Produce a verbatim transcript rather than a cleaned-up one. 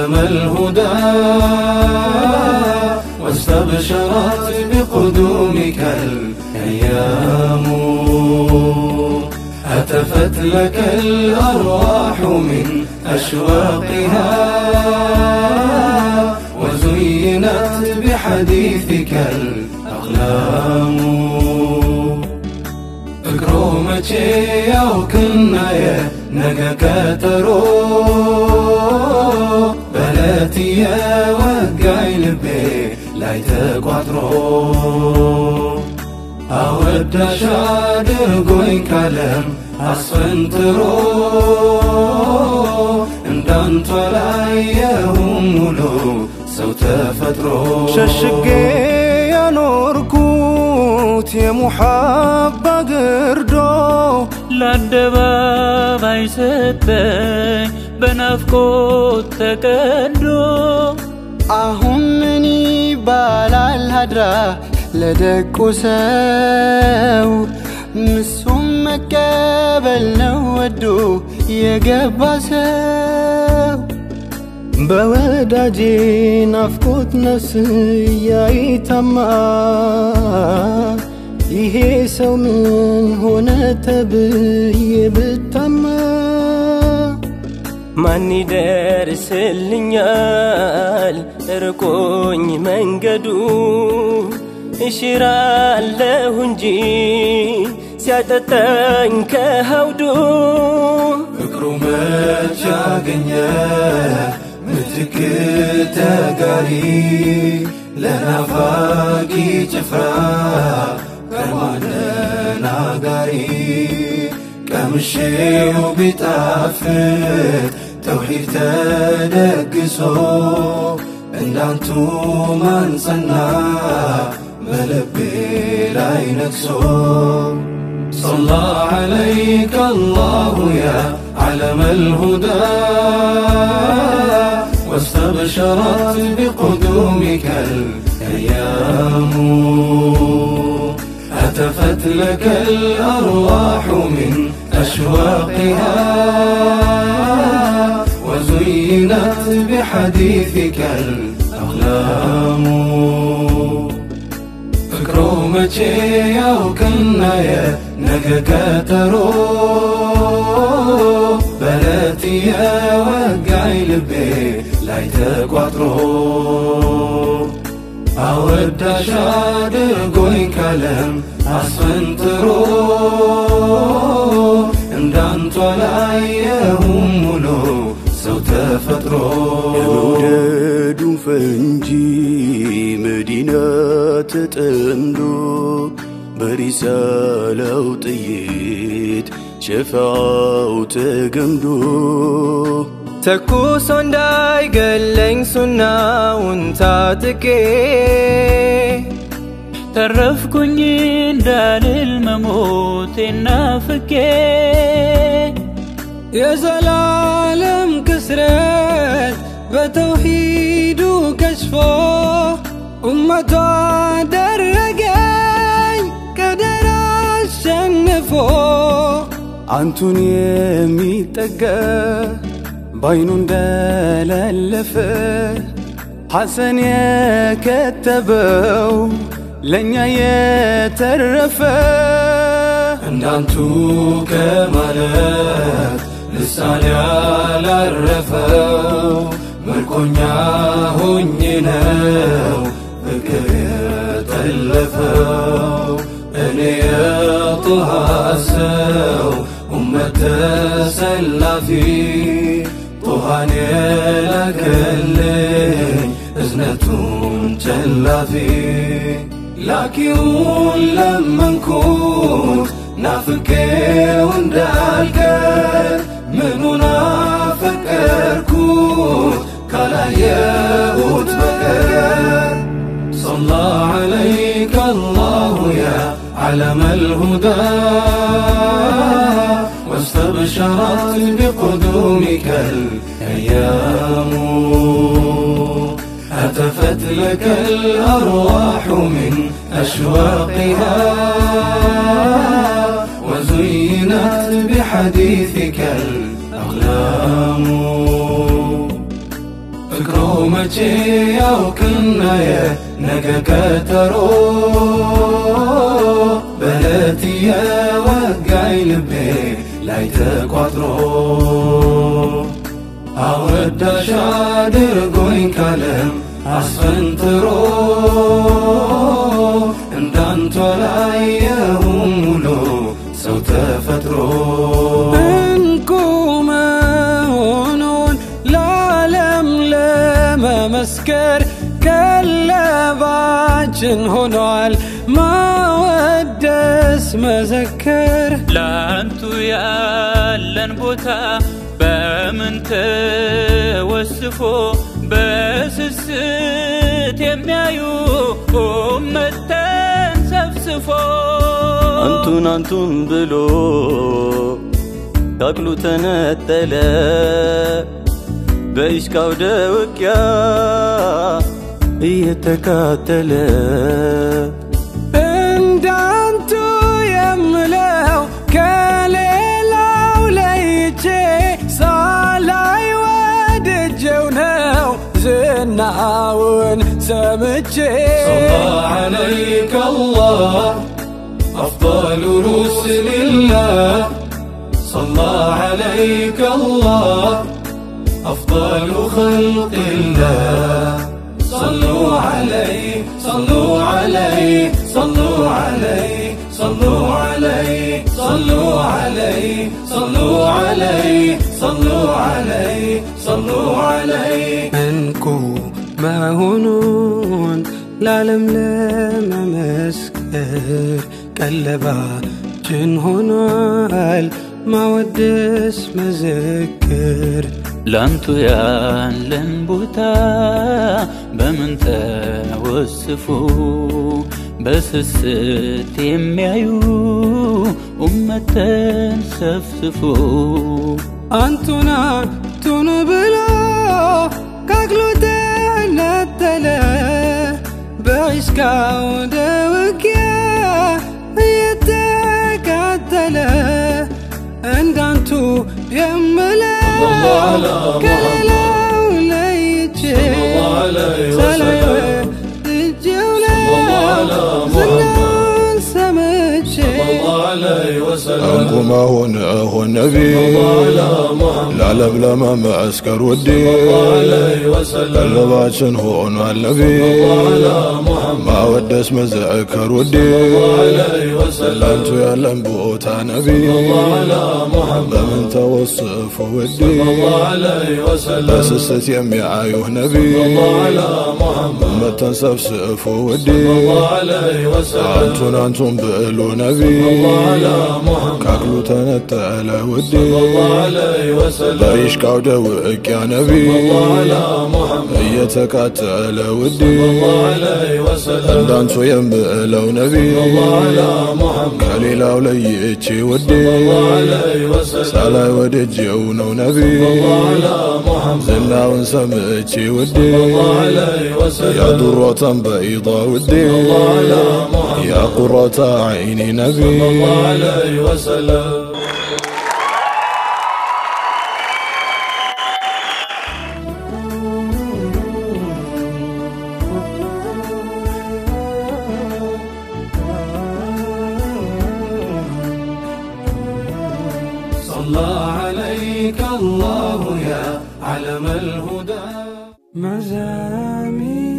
علم الهدى واستبشرت بقدومك الأيام هتفت لك الأرواح من أشواقها وزينت بحديثك الأقلام فكرومك يا وكنا يا نجاكاترو بلاتي يا وقعي لبي لا يتقعدرو أود شادر قوين كلام أصفنترو اندان طلايهم ملو سوت فترو ششقي يا نوركوت يا محبة قردو لعدباباي ستاي بنافكوت تكدو አሁን ምን ይባላል ሀድራ ለደቁ ሰው ምሱም መቀበል ነው ወዶ የገባ ሰው በወዳጄ ናፍቆት ነፍስ ያይታማ ይሄ ሰው ምን ሆነ ተብዬ ብታማ ማን ይደርስልኛል ርቆኝ መንገዱ እሽራለሁ እንጂ ሲያጠጣኝ ከሀውዱ ፍቅሩ መች አገኘ ምትክ ተጋሪ ለናፋቂ ጭፍራ ከማነናጋሪ ቀምሼው ቢጣፍጥ توحيد تدقسو اندانتو من صنع ملبي لا ينكسو صلى عليك الله يا علم الهدى واستبشرت بقدومك الأيام هتفت لك الأرواح من أشواقها وزينت بحديثك الأقلام فكرو مچي يا وكنا يا نجاكاترو بلاتي يا وقعي لبي لا يتقعدرو أود شادر قوين كلام أصفنترو اندان طلايهم ملو سوت فترو يمودد فنجي مدينة تتمدو برسالة وطيت شفاو تقمدو تكوس عندي قلن سنة وانتاتكي ترفكني دار المموت النافكي يا زلالم كسرت بتوحيد وكشفه أمته درجاي كدر الشنفه عنتون يميتقى باينون دلالفه حسن يكتبه لن يترفه اندانتو كمالت لسان على الرفاو مركونيا هنيناو فكر يتلفاو اني طهاساو أمة سلافي طهاني لكلين ازنتون تلافي لاكيون لما نكون نافكي وندالك منونا فكركون كلا يهود بكر صلى عليك الله يا علم الهدى واستبشرت بقدومك الأيام هتفت لك الأرواح من أشواقها وزينت بحديثك الأقلام ፍቅሩ መቼ ያውቅና የነገ ቀጠሮ በዕለት የወጋኝ ልቤ ላይ ተቋጥሮ አወዳሽ አድርጎኝ ካለም አስፈንጥሮ እንዳንተ አላየሁም ሙሉ ሰው ተፈጥሮ እንቁ መሆኑን ለዓለም ለመመስከር ቀለባችን ሆኗል ማወደስ መዘከር ላንቱ ያለን ቦታ በምን ተወስፎ በስስት የሚያዩ ኡመተን ሰፍስፎ አንቱን አንቱን ብሎ ካቅሉ ተነጠለ በኢሽቃው ደውቅያ እየተቃጠለ እንዳንቱ የምለው ከሌላው ለይቼ ሳላይ ወድጄው ነው ዝናውን ሰምቼ صلى عليك الله أفضل رسل الله صلى عليك الله أفضل خلق الله صلوا عليه صلوا عليه صلوا عليه صلوا عليه صلوا عليه صلوا عليه صلوا عليه صلوا عليه እንቁ መሆኑን ለዓለም ለመመስከር ቀለባችን ሆኗል ማወደስ መዘክር ላንቱ ያለን ቦታ በምን ተወስፎ በስስት የሚያዩ ኡመተን ሰፍስፎ አንቱና ቱኑ ብሎ ካቅሉ ተነጠለ በኢሽቃው ደውቅያ እየተቃጠለ እንዳንቱ የምለው ከሌላው ለይቼ ሳላይ ወድጄው ነው ዝናውን ሰምቼ እንቁ መሆን ሆን ነቢ ለዓለም ለመመስከር ውዴ ቀለባችን ሆኗል ነቢ ማወደስ መዘከር ውዴ ላንቱ ያለን ቦታ ነቢ በምን ተወስፎ ውዴ በስስት የሚያዩህ ነቢ ኡመተን ሰብስፎ ውዴ አንቱን አንቱን ብሎ ነቢ ካቅሉ ተነጠለ ውዴ በኢሽቃው ደውቅያ ነቢ እየተቃጠለ ውዴ እንዳንቱ የምለው ነቢ ከሌላው ለይቼ ውዴ ሳላይ ወድጄው ነው ነቢ ዝናውን ሰምቼ ውዴ ያዱሮተን በኢዳ ውዴ يا قرة عيني نبي عليه وسلم صلى عليك الله يا علم الهدى مزامير